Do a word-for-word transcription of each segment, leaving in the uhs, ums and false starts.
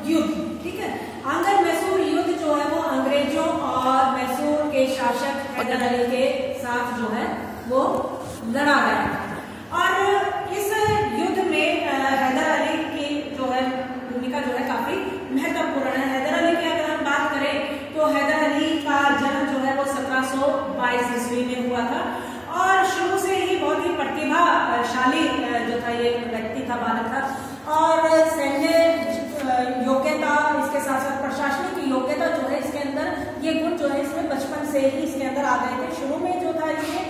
युद्ध, ठीक है। आंगर मैसूर युद्ध जो है वो अंग्रेजों और मैसूर के शासक हैदर अली के साथ जो है वो लड़ा गया और इस युद्ध में हैदर अली की जो है भूमिका जो है काफी महत्वपूर्ण है। हैदर अली की अगर हम बात करें तो हैदर अली का जन्म जो है वो सत्रह सौ बाईस ईस्वी में हुआ था और शुरू से ही बहुत ही प्रतिभाशाली जो था ये व्यक्ति था, बालक था और सैन्य योग्यता, इसके साथ साथ प्रशासनिक योग्यता जो है इसके अंदर, ये गुण जो है इसमें बचपन से ही इसके अंदर आ गए थे। शुरू में जो था ये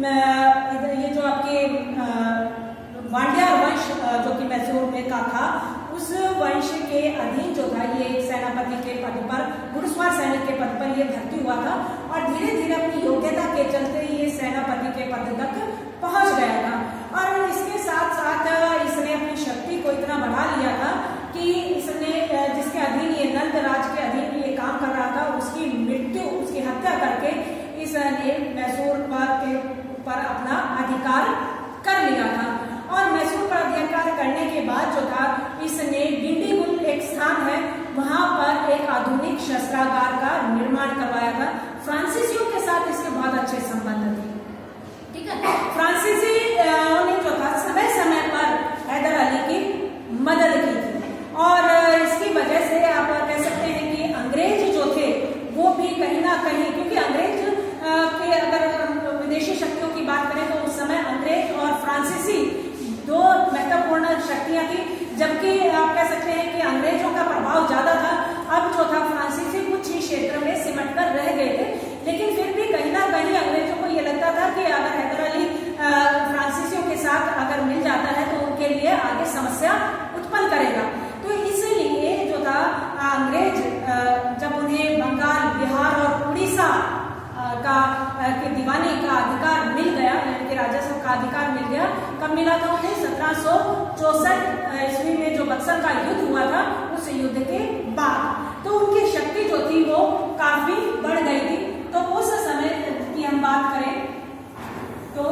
ये जो आपके वांडियार वंश जो कि मैसूर में का था, उस वंश के अधीन जो था ये सेनापति के पद पर, घुड़सवार सैनिक के पद पर ये भर्ती हुआ था और धीरे धीरे अपनी योग्यता के चलते ये सेनापति के पद तक पहुंच गया था और इसके साथ साथ इसने अपनी शक्ति को इतना बढ़ा लिया था कि इसने जिसके अधीन ये नंद राज के अधीन ये काम कर रहा था, उसकी मृत्यु, उसकी हत्या करके इसने मैसूर पर पर अपना अधिकार कर लिया था और मैसूर पर अधिकार करने के बाद जो था इसने डिंडीगुल एक स्थान है वहां पर एक आधुनिक शस्त्रागार का निर्माण करवाया था। फ्रांसीसियों के साथ इसके बहुत अच्छे संबंध थे, ठीक है। फ्रांसीसी ने जो था समय समय पर हैदर अली की मदद की थी और इसकी वजह से आप कह सकते हैं कि अंग्रेज जो थे वो भी कहीं ना कहीं, क्योंकि अंग्रेज के अगर विदेशी शक्तियों की बात करें तो उस समय अंग्रेज और फ्रांसीसी दो महत्वपूर्ण शक्तियां थी, जबकि आप कह सकते हैं कि अंग्रेजों का प्रभाव ज्यादा था। अब जो था फ्रांसीसी कुछ ही क्षेत्र में सिमट कर रह गए थे, लेकिन फिर भी कहीं ना कहीं अंग्रेजों को यह लगता था कि अगर हैदर अली फ्रांसीसियों के साथ अगर मिल जाता है तो उनके लिए आगे समस्या उत्पन्न करेगा। तो इसलिए जो था अंग्रेज जब उन्हें बंगाल, बिहार और उड़ीसा का के दीवानी का अधिकार मिल गया, यानी कि राजस्व का अधिकार मिल गया, कब मिला था उन्हें? सत्रह सौ चौसठ ईस्वी में जो बक्सर का युद्ध हुआ था, उस युद्ध के बाद तो उनकी शक्ति जो थी वो काफी बढ़ गई थी। तो उस समय की हम बात करें तो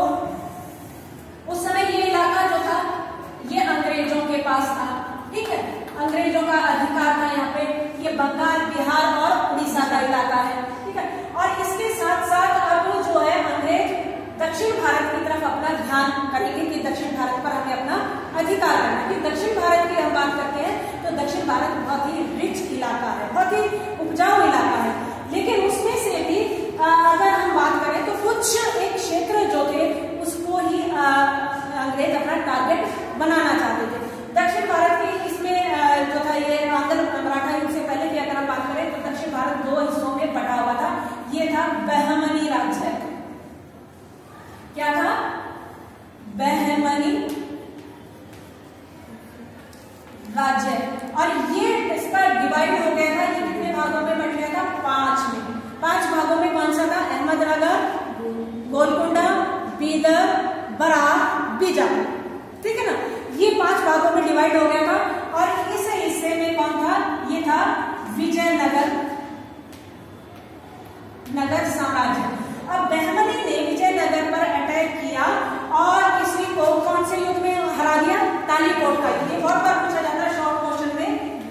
उस समय ये इलाका जो था ये अंग्रेजों के पास था, ठीक है। अंग्रेजों का अधिकार था यहाँ पे, ये बंगाल, बिहार और उड़ीसा का इलाका है, ठीक है। और इसके साथ साथ अब जो है अंग्रेज दक्षिण भारत की तरफ अपना ध्यान करेंगे कि दक्षिण भारत पर हमें अपना अधिकार करना है। कि दक्षिण भारत की हम बात करते हैं तो दक्षिण भारत बहुत ही रिच इलाका है, बहुत ही उपजाऊ इलाका है, लेकिन उसमें से भी अगर हम बात करें तो कुछ एक क्षेत्र जो थे उसको ही अंग्रेज अपना टारगेट बनाना चाहते थे। दक्षिण भारत की इसमें जो था ये आंग्ल मराठा युग से पहले की अगर हम बात करें तो दक्षिण भारत दो हिस्सों में बटा हुआ था। ये था बहमनी राज्य, क्या था? बहमनी राज्य, और ये इसका डिवाइड हो गया था, ये कितने भागों में बट गया था? पांच में। पांच भागों में कौन सा था? अहमदनगर, गोलकुंडा, बीदर, बराह, बीजापुर, ठीक है ना। ये पांच भागों में डिवाइड हो गया था और इस हिस्से में कौन था? ये था विजयनगर नगर साम्राज्य। अब बहमनी ने विजयनगर पर अटैक किया और इसी को कौन से युद्ध में हरा दिया? तालीकोट का युद्ध। ये बहुत बार पूछा जाता है शॉर्ट क्वेश्चन में,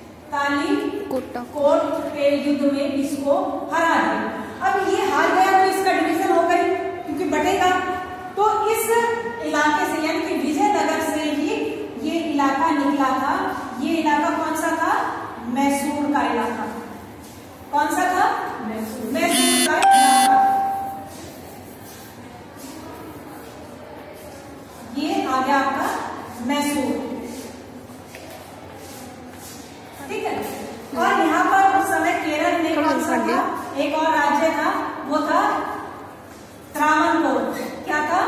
तालीकोट के युद्ध में इसको हरा दिया। अब ये हार गया तो इसका डिवीजन हो गई क्योंकि बढ़ेगा, तो इस इलाके से यानी कि विजयनगर से ही ये इलाका निकला था। ये इलाका कौन सा था? मैसूर का इलाका। कौन सा था? मैसूर, मैसूर का इलाका। ये आ गया आपका मैसूर, ठीक है। और यहाँ पर उस समय केरल में कौन सा था? एक और राज्य था, वो था त्रावणकोर। क्या था?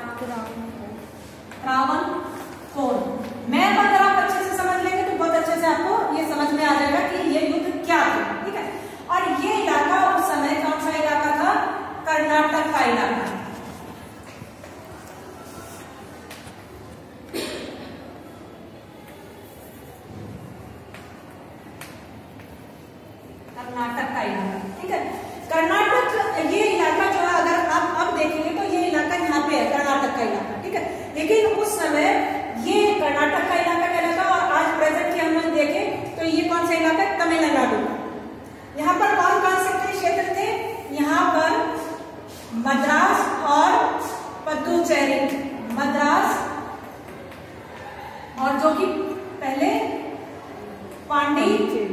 त्रावणकोर। मैप अगर आप अच्छे से समझ लेंगे तो बहुत अच्छे से आपको ये समझ में आ जाएगा कि ये युद्ध क्या था, ठीक है। और ये इलाका उस समय कौन सा इलाका था? कर्नाटक का इलाका। कर्नाटक का इलाका, ठीक है। कर्नाटक ये इलाका जो है अगर आप अब देखेंगे तो ये इलाका यहाँ पे है, कर्नाटक का इलाका, ठीक है। लेकिन उस समय ये कर्नाटक का इलाका कहलाता और आज प्रेजेंट की हम लोग देखें तो ये कौन और जो कि पहले पांडिचेरी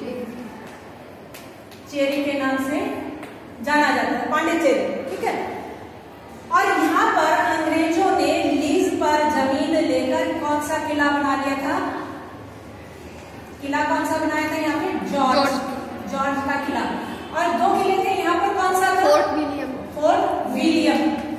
के नाम से जाना जाता है, पांडिचेरी। ठीक है। और यहाँ पर अंग्रेजों ने लीज पर जमीन लेकर कौन सा किला बना लिया था? किला कौन सा बनाया था यहाँ पे? जॉर्ज जॉर्ज का किला। और दो किले थे यहाँ पर, कौन सा था? Fort William. Fort William.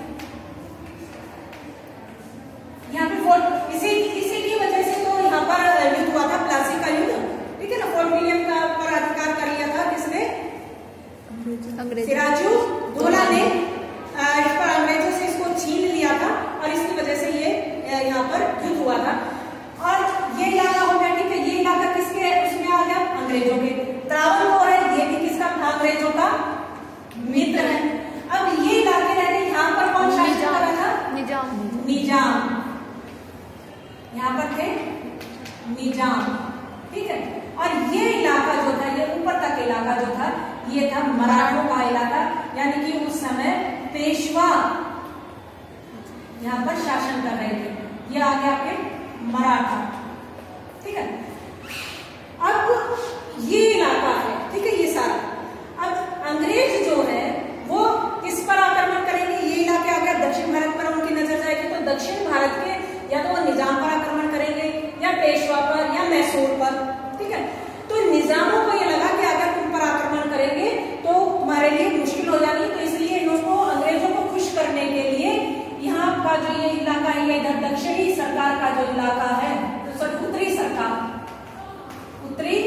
यहाँ पे फोर्ट, इसी इसी की वजह से तो यहाँ पर युद्ध हुआ था, प्लासी का युद्ध। ठीक है ना। फोर्ट विलियम का पर अधिकार कर लिया था किसने? सिराजुद्दौला ने इस पर अंग्रेजों से इसको छीन लिया था और इसकी वजह से ये यहाँ पर युद्ध हुआ था। और ये इलाका हो गया। ठीक है। ये इलाका किसके उसमें आ गया? अंग्रेजों के। त्रावणकोर है, ये भी किसका था? अंग्रेजों का मित्र है। अब ये इलाके रहते, यहाँ पर कौन शासन कर रहा था? निजाम। निजाम यहाँ पर थे, निजाम। ठीक है। और ये इलाका जो था, ये ऊपर तक इलाका जो था, ये था मराठों का इलाका, यानी कि उस समय पेशवा यहाँ पर शासन कर रहे थे। ये आ गया आपके मराठा। ठीक है। अब ये इलाका है। ठीक है। ये सारा अब अंग्रेज जो है वो किस पर आक्रमण करेंगे? ये इलाके आ गया दक्षिण भारत पर उनकी नजर जाएगी, तो दक्षिण भारत के या तो वो निजाम पर आक्रमण करेंगे या पेशवा पर या मैसूर पर। ठीक है। तो निजामों को ये लगा कि अगर तुम पर आक्रमण करेंगे तो तुम्हारे लिए मुश्किल हो जाएगी, तो इसलिए इनको अंग्रेजों को खुश करने के लिए यहाँ का जो ये इलाका है, ये इधर दक्षिणी सरकार का जो इलाका है, तो सॉरी उत्तरी सरकार, उत्तरी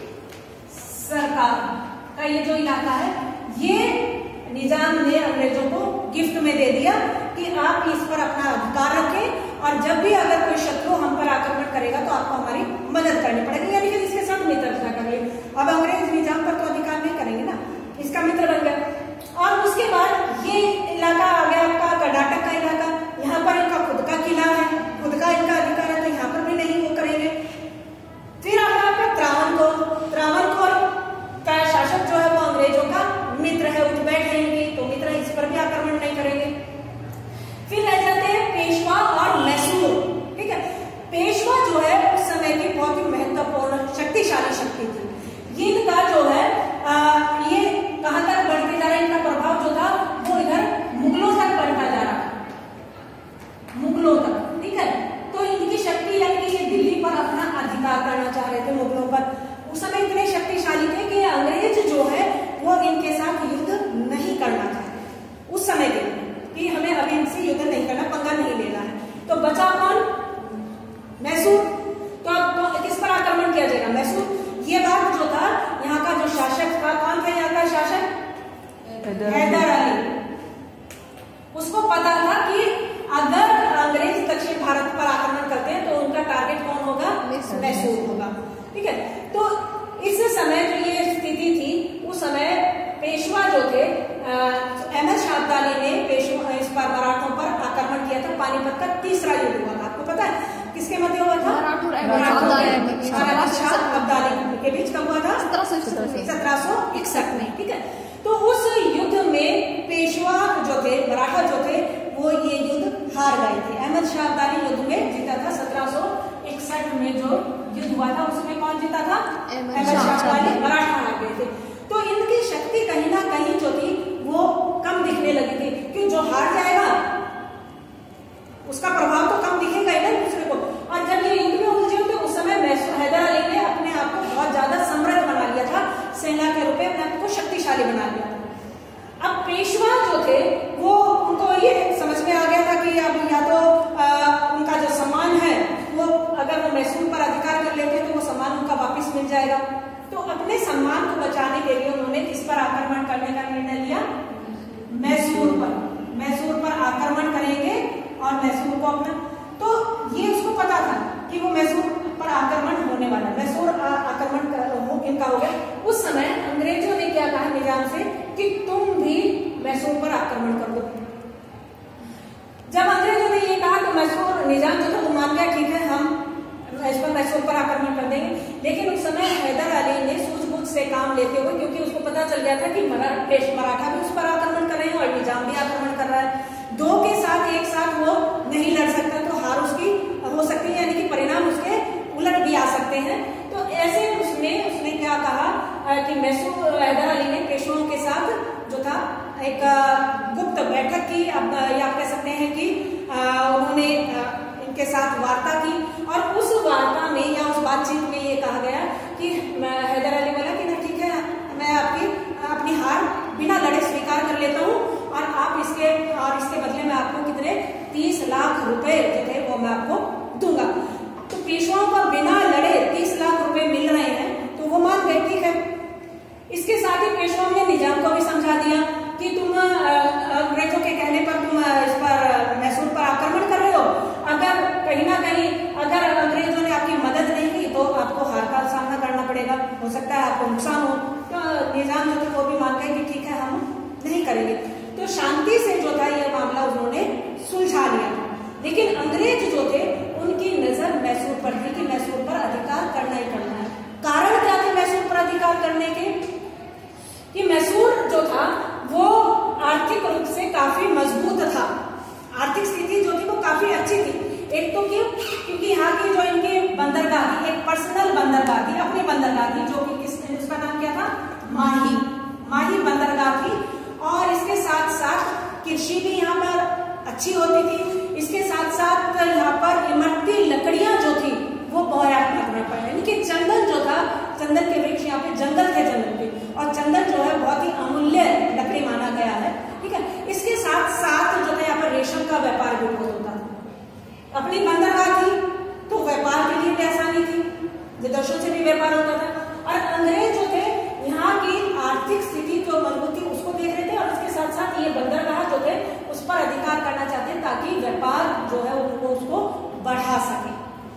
सरकार का ये जो इलाका है, ये निजाम ने अंग्रेजों को गिफ्ट में दे दिया कि आप इस पर अपना अधिकार रखें और जब भी अगर कोई शत्रु हम पर आक्रमण करेगा तो आपको हमारी मदद करनी पड़ेगी, यानी कि इसके साथ मित्रता करिए। अब अंग्रेज निजाम पर तो अधिकार नहीं करेंगे ना, इसका मित्र बन गया। और उसके बाद ये इलाका आ गया आपका कर्नाटक का इलाका। यहाँ पर इनका खुद का किला है, खुद का इनका अधिकार है, तो यहाँ पर भी नहीं वो करेंगे। फिर आ गया आपका त्रावणकोर। त्रावणकोर का शासक जो है वो अंग्रेजों का मित्र है, उठ बैठ है इनकी, तो मित्र इस पर भी आक्रमण नहीं करेंगे। फिर रह जाते हैं पेशवा और मैसूर। ठीक है। पेशवा जो है उस समय की बहुत ही महत्वपूर्ण शक्तिशाली शक्ति थी। इनका जो है आ, ये कहां तक बढ़ते जा रहा है, इनका प्रभाव जो था वो इधर मुगलों तक बढ़ता जा रहा है, मुगलों तक। ठीक है। तो इनकी शक्ति यानी कि ये दिल्ली पर अपना अधिकार करना चाह रहे थे मुगलों पर। उस समय इतने शक्तिशाली थे कि अंग्रेज जो है वो इनके साथ युद्ध नहीं करना चाहते उस समय के, कि हमें अभी इनसे युद्ध नहीं करना, पंगा नहीं लेना है। तो बचा कौन? मैसूर। तो अब किस पर आक्रमण किया जाएगा? मैसूर। ये बात जो था यहाँ का जो शासक था, कौन था यहाँ का शासक? हैदर अली। उसको पता था कि अगर अंग्रेज दक्षिण भारत पर आक्रमण करते हैं तो उनका टारगेट कौन होगा? मैसूर होगा। ठीक है। तो इस समय जो ये स्थिति थी, उस समय पेशवा जो थे अहमद शाह अब्दाली ने पेशवा इस पर मराठों पर आक्रमण किया था। पानीपत का तीसरा युद्ध हुआ था। आपको पता है किसके मध्य हुआ था? अहमद शाह अब्दाली के बीच कब हुआ था? सत्रह सौ इकसठ में। ठीक है। तो उस युद्ध में पेशवा जो थे, मराठा जो थे, वो ये युद्ध हार गए थे। अहमद शाह अब्दाली युद्ध में जीता था। सत्रह सौ इकसठ में जो युद्ध हुआ था उसमें कौन जीता था? अहमद शाह अब्दाली। मराठा हार गए थे। तो इनकी शक्ति कहीं ना कहीं जो थी वो कम दिखने लगी थी, कि जो हार जाएगा उसका प्रभाव तो कम दिखेगा ही ना दूसरे को। और जब ये युद्ध में उलझे तो उस समय हैदर अली ने अपने आप को बहुत ज्यादा समृद्ध बना लिया था, सेना के रूप में अपने आप को शक्तिशाली बना लिया था। अब पेशवा जो थे वो उनको ये समझ में आ गया था कि अब या तो आ, उनका जो सम्मान है वो अगर वो मैसूर पर अधिकार कर लेते तो वो सम्मान उनका वापिस मिल जाएगा। तो अपने सम्मान को बचाने के लिए उन्होंने किस पर आक्रमण करने का निर्णय लिया? मैसूर पर। मैसूर पर आक्रमण करेंगे और मैसूर को अपना, तो ये उसको पता था कि वो मैसूर पर आक्रमण होने वाला है। मैसूर आक्रमण इनका हो गया। उस समय अंग्रेजों ने क्या कहा निजाम से कि तुम भी मैसूर पर आक्रमण कर दो। जब अंग्रेजों ने ये कहा तो मैसूर निजाम जो था वो मान गया, ठीक है हम इस पर मैसूर पर आक्रमण कर देंगे। लेकिन उस समय हैदर अली ने सूझबूझ से काम लेते हुए, क्योंकि उसको पता चल गया था कि मराठा भी उस पर आक्रमण कर रहे हैं और निजाम भी आक्रमण कर रहा है, दो के साथ एक साथ वो नहीं लड़ सकता, तो हार उसकी हो हो सकती है, यानी कि परिणाम उसके उलट भी आ सकते हैं। तो ऐसे उसने उसने क्या कहा कि मैसूर हैदर अली ने पेशवाओं के साथ जो था एक गुप्त बैठक की, अब या आप कह सकते हैं कि उन्होंने इनके साथ वार्ता की, और उस वार्ता में या उस बातचीत में ये कहा गया कि हैदर अली बोला कि ना ठीक है, मैं आपकी अपनी हार बिना लड़े स्वीकार कर लेता हूँ, और आप इसके और इसके बदले में आपको कितने तीस लाख रुपए जो थे वो मैं आपको दूंगा। तो पेशवाओं को बिना लड़े तीस लाख रुपए मिल रहे हैं तो वो मान गए, ठीक है। इसके साथ ही पेशवाओं ने निजाम को भी समझा दिया कि तुम अंग्रेजों के कहने पर तुम इस पर मैसूर पर आक्रमण कर रहे हो, अगर कहीं ना कहीं अगर अंग्रेजों ने आपकी मदद नहीं की तो आपको हार का सामना करना पड़ेगा, हो सकता है आपको नुकसान हो। तो निजाम जो था वो भी मान गए कि ठीक है, हम नहीं करेंगे। तो शांति से जो था ये मामला उन्होंने सुलझा लिया। लेकिन अंग्रेज जो थे उनकी नजर मैसूर पर थी कि मैसूर पर अधिकार करना ही करना है। कारण क्या थे मैसूर पर अधिकार करने के? कि मैसूर जो था वो आर्थिक रूप से काफी मजबूत था, आर्थिक स्थिति जो थी वो काफी अच्छी थी। एक तो क्यों? क्योंकि यहाँ की जो इनकी बंदरगाह थी, एक पर्सनल बंदरगाह थी, अपनी बंदरगाह थी, जो कि किस उसका नाम क्या था? माही माही बंदरगाह थी। और इसके साथ साथ कृषि भी यहाँ पर अच्छी होती थी। इसके साथ साथ यहाँ पर इमरती लकड़ियां जो थी वो पर्याप्त मात्रा पर, यानी कि चंदन जो था, चंदन के वृक्ष यहाँ पे जंगल थे जंगल के, और चंदन जो है बहुत ही अमूल्य लकड़ी माना गया है, ठीक है। इसके साथ साथ जो था यहाँ पर रेशम का व्यापार भी बहुत होता था। अपनी बंदरगाह थी तो व्यापार के लिए भी आसानी थी, विदेशों से भी व्यापार होता था। और अंग्रेज जो थे यहाँ की आर्थिक स्थिति जो मजबूत थी उसको देख रहे थे, और इसके साथ साथ ये बंदरगाह जो थे उस पर अधिकार करना चाहते हैं ताकि व्यापार जो है वो उसको बढ़ा सके।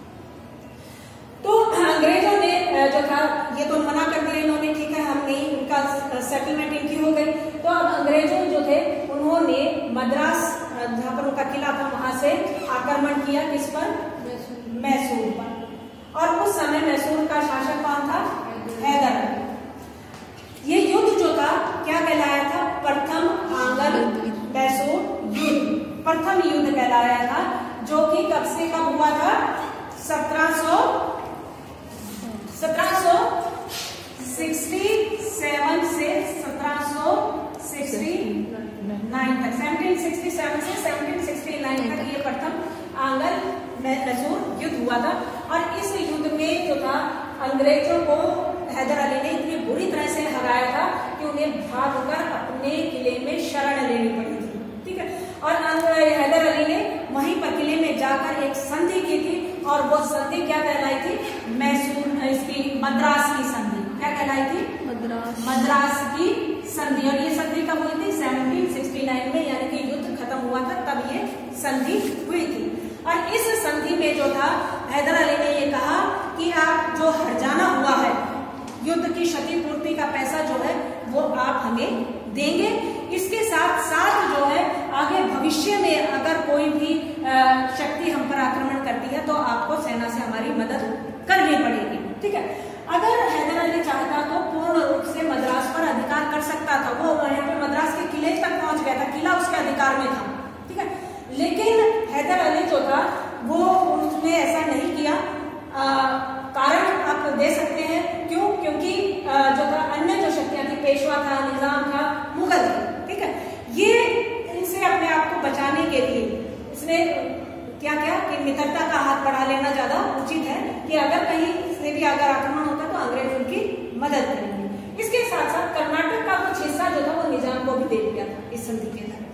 तो अंग्रेजों ने जो था ये तो मना कर दिया इन्होंने, ठीक है, हम नहीं, उनका सेटलमेंट इनकी हो गई। तो अब अंग्रेजों जो थे उन्होंने मद्रास जहाँ पर उनका किला था वहां से आक्रमण किया, किस पर? मैसूर पर। और उस समय मैसूर का शासक कौन था? हैदर अली। ये युद्ध जो था क्या कहलाया था? प्रथम आंग्ल मैसूर युद्ध, प्रथम युद्ध कहलाया था, जो कि कब से कब हुआ था? सत्रह सौ सत्रह सौ सिक्सटी सेवन से सत्रह सौ सिक्सटी नाइन तक, सेवनटीन सिक्सटी सेवन से सेवनटीन सिक्सटी नाइन तक ये प्रथम आंग्ल मैसूर युद्ध हुआ था। और इस युद्ध में जो था अंग्रेजों को हैदर अली ने इतनी बुरी तरह से हराया था कि उन्हें भागकर अपने किले में शरण लेनी पड़ी थी, ठीक है। और हैदर अली ने वहीं पर किले में जाकर एक संधि की थी, और वो संधि क्या कहलाई थी? मैसूर इसकी मद्रास की संधि। क्या कहलाई थी? मद्रास मद्रास की संधि। और ये संधि कब हुई थी? सेवनटीन सिक्सटी नाइन में, यानी कि युद्ध खत्म हुआ था तब ये संधि हुई थी। और इस संधि में जो था हैदर अली ने ये कहा कि आप जो हर्जाना हुआ है, युद्ध की क्षतिपूर्ति का पैसा जो है वो आप हमें देंगे। इसके साथ साथ जो है आगे भविष्य में अगर कोई भी शक्ति हम पर आक्रमण करती है तो आपको सेना से हमारी मदद करनी पड़ेगी, ठीक है। अगर हैदर अली चाहता तो पूर्ण रूप से मद्रास पर अधिकार कर सकता था, वो यहाँ पे मद्रास के किले तक पहुंच गया था, किला उसके अधिकार में था, ठीक है। लेकिन हैदर अली जो था वो उसने ऐसा नहीं किया। आ, कारण आप दे सकते हैं, क्यों? क्योंकि जो था अन्य जो शक्तियां थी, पेशवा था, निजाम था, मुगल थे, ठीक है, ये इनसे अपने आप को बचाने के लिए इसने क्या क्या कि मित्रता का हाथ बढ़ा लेना ज्यादा उचित है, कि अगर कहीं से भी अगर आक्रमण होता तो अंग्रेज उनकी मदद करेंगे। इसके साथ साथ कर्नाटक का कुछ हिस्सा जो था वो निजाम को भी दे दिया था इस संधि के तहत।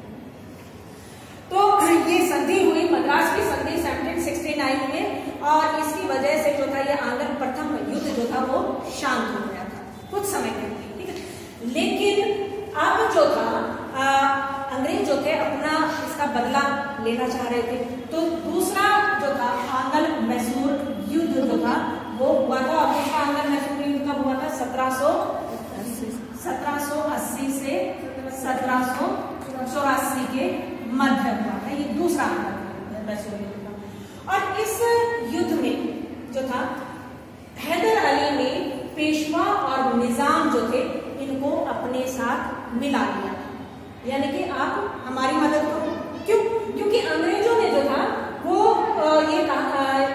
तो ये संधि हुई, मद्रास की संधि सेवनटीन सिक्सटी नाइन में, और इसकी वजह से जो था ये आंग्ल प्रथम युद्ध जो था वो शांत हो गया था कुछ समय के लिए, ठीक है। लेकिन अब जो था आ, अंग्रेज जो थे अपना इसका बदला लेना चाह रहे थे। तो दूसरा जो था आंग्ल मैसूर युद्ध जो था वो हुआ था, और दूसरा आंग्ल मैसूर युद्ध कब हुआ था? सत्रह सौ सत्रह सौ अस्सी से सत्रह सौ चौरासी के मध्य हुआ था। ये दूसरा आंग्ल मैसूर युद्ध था। और इस युद्ध में जो था हैदर अली ने पेशवा और निजाम जो थे इनको अपने साथ मिला लिया, यानी कि आप हमारी मदद करो। क्यों? क्योंकि अंग्रेजों ने जो था वो ये कहा,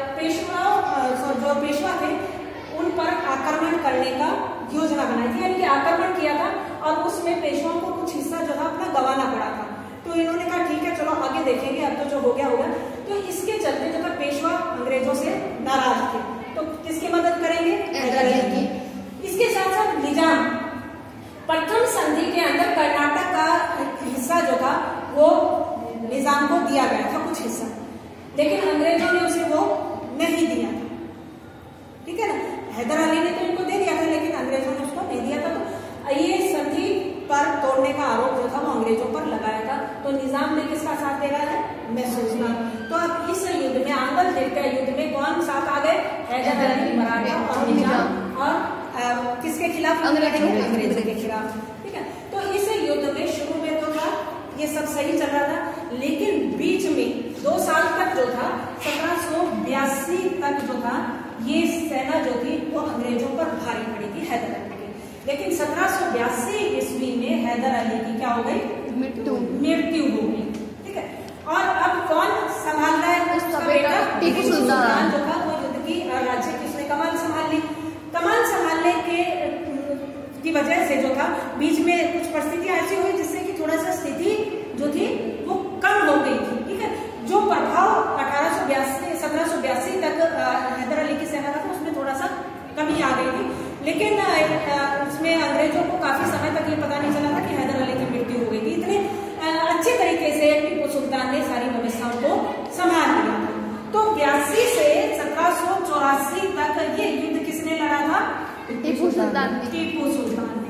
बनाई थी, यानी कि आक्रमण किया था और उसमें पेशवाओं को कुछ हिस्सा जो था अपना गंवाना पड़ा था। तो इन्होंने कहा ठीक है चलो आगे देखेंगे, अब तो जो हो गया होगा। तो इसके चलते जो था पेशवा अंग्रेजों से नाराज थे, तो किसकी मदद करेंगे? हैदर अली की। इसके साथ साथ निजाम प्रथम संधि के अंदर कर्नाटक का हिस्सा जो था वो निजाम को दिया गया था कुछ हिस्सा, लेकिन अंग्रेजों ने उसे वो नहीं दिया था, ठीक है ना। हैदर अली ने तो इनको दे दिया था लेकिन अंग्रेजों ने उसको नहीं दिया था। तो ये संधि पर तोड़ने का आरोप जो था वो अंग्रेजों पर लगाया था। तो निजाम ने किसका साथ दे रहा है? मैसूर का। तो अब इस युद्ध में आंगल देखते हैं युद्ध में कौन साथ आ गए? हैदर अली, मराठा और निजाम, और आ, किसके खिलाफ? अंग्रेजों अंग्रेजों के खिलाफ, ठीक है। तो इस युद्ध में शुरू में तो था ये सब सही चल रहा था, लेकिन बीच में दो साल तक जो था सत्रह सौ बयासी तक जो था ये सेना जो थी वो अंग्रेजों पर भारी पड़ी थी हैदर अली की। लेकिन सत्रह सौ बयासी ईस्वी में हैदर अली की क्या हो गई? मृत्यु मृत्यु हो गई, ठीक है। और अब कौन संभाल रहा है? उसका बेटा टीपू सुल्तान जो था वो युद्ध की राज्य की उसने कमान संभाल ली। कमान संभालने के की वजह से जो था बीच में कुछ परिस्थितियां ऐसी हुई जिससे कि थोड़ा सा स्थिति जो थी वो कम हो गई थी, ठीक है। जो प्रभाव अठारह सौ बयासी सत्रह सौ बयासी तक हैदर अली की सेना था उसमें थोड़ा सा कमी आ गई थी, लेकिन उसमें अंग्रेजों को काफी समय तक ये पता नहीं चला था कि हैदर अली की मृत्यु हो गई थी। इतने अच्छे तरीके से टीपू सुल्तान ने सारी व्यवस्थाओं को संभाल लिया। तो बयासी से सत्रह सौ चौरासी तक ये युद्ध किसने लड़ा था? टीपू सुल्तान ने। टीपू सुल्तान ने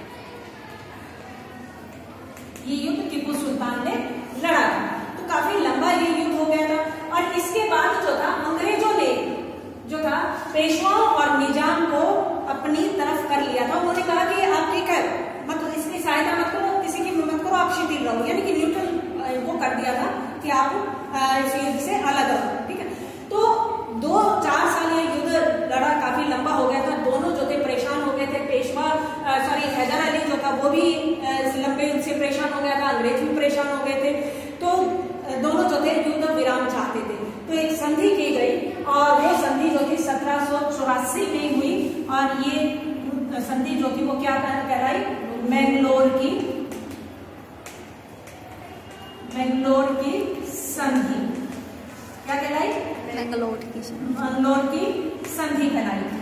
ये युद्ध टीपू सुल्तान ने लड़ा था। तो काफी लंबा ये युद्ध हो गया था। और इसके बाद जो था अंग्रेजों ने जो था पेशवाओं और निजाम को अपनी तरफ कर लिया था। उन्होंने कहा कि आप ठीक है मत इसकी सहायता मत करो, किसी की मदद करो, आप शिथिल रहो, यानी कि न्यूट्रल वो कर दिया था कि आप इस युद्ध से अलग रहो, ठीक है। तो दो चार साल ये युद्ध लड़ा, काफी लंबा हो गया था। दोनों जो थे परेशान हो गए थे, पेशवा सॉरी हैदर अली जो था वो भी लंबे युद्ध से परेशान हो गया था, अंग्रेज भी परेशान हो गए थे। तो दोनों जो थे युद्ध विराम चाहते थे, तो एक संधि की गई और वो संधि जो थी सत्रह सौ चौरासी में हुई। और ये संधि जो थी वो क्या कहलाई? मैंगलोर की मैंगलोर की संधि। क्या कहलाई? मैंगलोर की मैंगलोर की संधि कहलाई।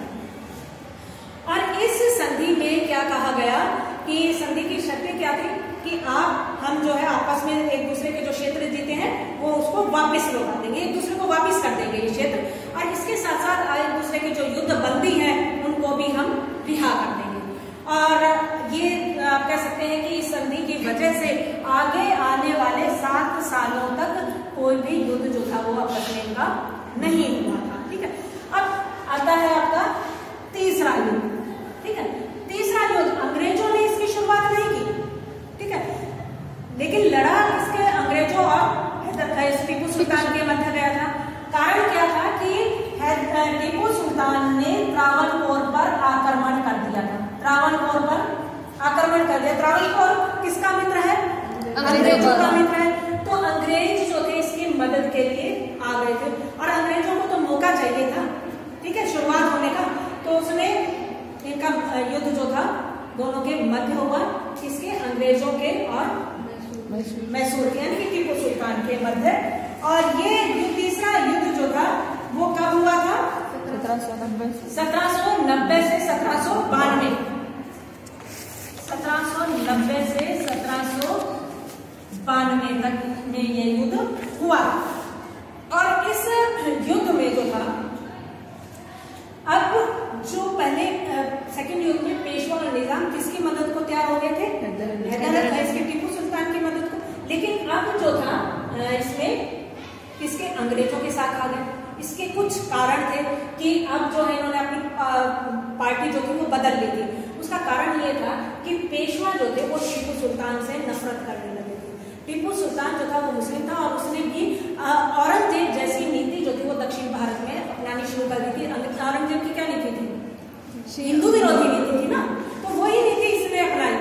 और इस संधि में क्या कहा गया कि संधि की शर्तें क्या थी कि आप हम जो है आपस में एक दूसरे के जो क्षेत्र जीते हैं वो उसको वापस लौटा देंगे, एक दूसरे को वापस कर देंगे ये क्षेत्र। और इसके साथ साथ एक दूसरे के जो युद्ध बंदी हैं उनको भी हम रिहा कर देंगे। और ये आप कह सकते हैं कि इस संधि की वजह से आगे आने वाले सात सालों तक कोई भी युद्ध जो था वो आपस में का नहीं हुआ था, ठीक है। अब आता है आपका तीसरा युद्ध, ठीक है। तीसरा युद्ध अंग्रेजों ने इसकी शुरुआत नहीं की, ठीक है, लेकिन लड़ा इसके अंग्रेजों और टीपू सुल्तान के मध्य गया था। कारण क्या था कि टीपू सुल्तान ने त्रावणकोर पर आक्रमण कर दिया था। त्रावणकोर पर आक्रमण कर दिया। त्रावणकोर किसका मित्र है? अंग्रेजों का मित्र है। तो अंग्रेज जो थे इसकी मदद के लिए आ गए थे और अंग्रेजों को तो मौका चाहिए था, ठीक है, शुरुआत होने का। तो उसने इनका युद्ध जो था दोनों के मध्य हुआ, किसके? अंग्रेजों के और मैसूर के यानी कि टीपू सुल्तान के मध्य। और ये तीसरा युद्ध जो था वो कब हुआ था? सत्रह सौ नब्बे सत्रह सौ नब्बे से सत्रह सौ बानवे सत्रह सौ नब्बे से सत्रह सौ बानवे तक में ये युद्ध हुआ। और इस युद्ध में जो था अब जो पहले सेकंड युद्ध में पेशवा और निजाम किसकी मदद को तैयार हो गए थे? हैदर अली इसके टीपू सुल्तान की मदद को। लेकिन अब जो था इसमें किसके? अंग्रेजों के साथ आ गए। इसके कुछ कारण थे कि अब जो है इन्होंने अपनी पार्टी जो थी वो बदल ली थी। उसका कारण ये था कि पेशवा जो थे वो टीपू सुल्तान से नफरत करने लगे थे। टीपू सुल्तान जो था वो मुस्लिम था और उसने भी औरंगजेब जैसी नीति जो थी वो दक्षिण भारत में अपनानी शुरू कर दी थी। औरंगजेब की क्या नीति थी? हिंदू विरोधी नीति थी ना, तो वही नीति इसने अपनाई।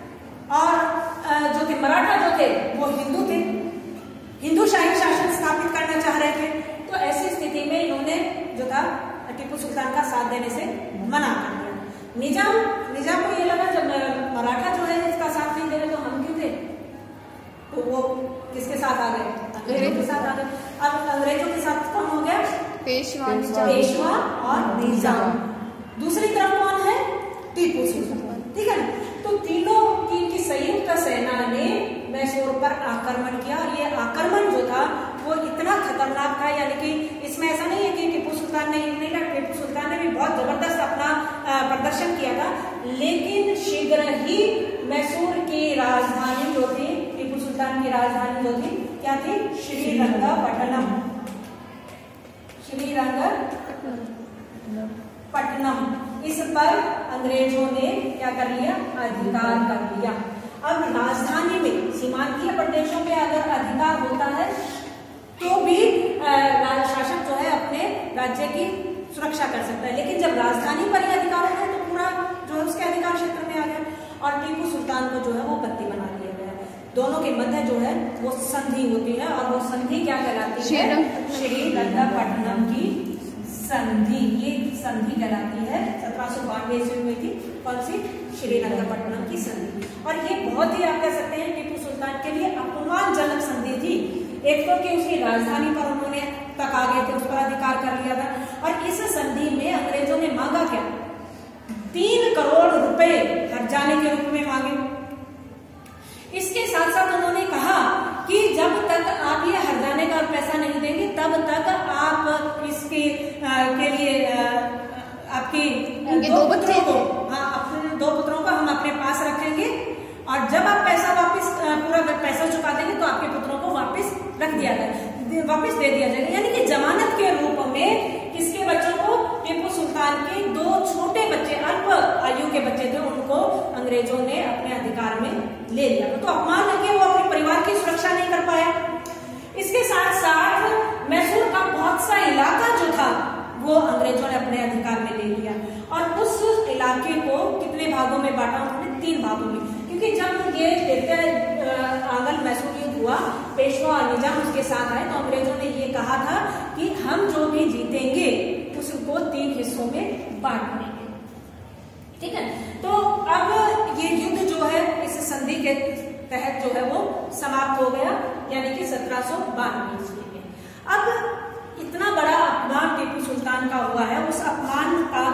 और जो थे मराठा जो थे वो हिंदू थे, हिंदू शाही शासन स्थापित करना चाह रहे थे। तो ऐसी स्थिति में इन्होंने जो था टीपू सुल्तान का साथ देने से मना कर दिया। निजाम निजाम को ये लगा जब मराठा जो है इसका साथ नहीं दे रहे तो हम क्यों थे, तो वो किसके साथ आ गए, अंग्रेजों के साथ आ गए। अब अंग्रेजों के साथ कौन हो गया, पेशवा पेशवा और निजाम। दूसरी तरफ कौन है, टीपू सुल्तान, ठीक है। तो तीनों की, की संयुक्त सेना ने मैसूर पर आक्रमण किया। ये आक्रमण जो था वो इतना खतरनाक था, यानी कि इसमें ऐसा नहीं है कि टीपू सुल्तान ने नहीं था, टीपू सुल्तान ने भी बहुत जबरदस्त अपना प्रदर्शन किया था, लेकिन शीघ्र ही मैसूर की राजधानी जो थी, टीपू सुल्तान की राजधानी जो थी क्या थी, श्रीरंगपट्टनम, श्रीरंगपट्टनम, इस पर अंग्रेजों ने क्या कर लिया, अधिकार कर लिया। अब राजधानी में सीमांतीय प्रदेशों पे अगर अधिकार होता है तो भी शासक जो है अपने राज्य की सुरक्षा कर सकता है, लेकिन जब राजधानी पर ही अधिकार होता है तो पूरा जो है उसके अधिकार क्षेत्र में आ गया और टीपू सुल्तान को जो है वो बंदी बना दिया गया। दोनों के मध्य जो है वो संधि होती है और वो संधि क्या कहलाती है, श्रीरंगपट्टनम की संधि, ये संधि कहलाती है। सत्रह सौ बानवे ईस्वी में थी कौन सी, श्रीरंगपट्टनम की संधि। और ये बहुत ही आप कह सकते हैं टीपू सुल्तान के लिए अपमानजनक संधि थी। एक तो कि उसकी राजधानी पर उन्होंने तक आ गए थे, उस पर अधिकार कर लिया था, और इस संधि में अंग्रेजों ने मांगा क्या, तीन करोड़ रुपए हर्जाने के रूप में मांगे। इसके साथ साथ उन्होंने कहा कि जब तक आप ये हर्जाने का पैसा नहीं देंगे तब तक आप इसके आ, के लिए आ, आपकी दो पुत्रों को, हाँ अपने दो पुत्रों को हम अपने पास रखेंगे और जब आप पैसा वापस पूरा पैसा चुका देंगे तो आपके पुत्रों को वापस रख दिया जाएगा, वापस दे दिया जाएगा। यानी कि जमानत के रूप में किसके बच्चों को, टीपू सुल्तान के दो छोटे बच्चे, अल्प आयु के बच्चे थे, उनको अंग्रेजों ने अपने अधिकार में ले लिया। तो अपमान लगे, वो अपने परिवार की सुरक्षा नहीं कर पाया। इसके साथ साथ मैसूर का बहुत सा इलाका जो था वो अंग्रेजों ने अपने अधिकार में ले लिया और उस इलाके को कितने भागों में बांटा, उन्होंने तीन भागों में, क्योंकि जब ये आंगल मैसूर युद्ध हुआ, पेशवा और निजाम उसके साथ आए, तो अंग्रेजों ने ये कहा था कि हम जो भी जीतेंगे उसको तीन हिस्सों में बांट देंगे, ठीक है। तो अब ये युद्ध जो है इस संधि के तहत जो है वो समाप्त हो गया, यानी कि सत्रह सौ बानवे ईस्वी में। अब इतना बड़ा अपमान टीपू सुल्तान का हुआ है, उस अपमान का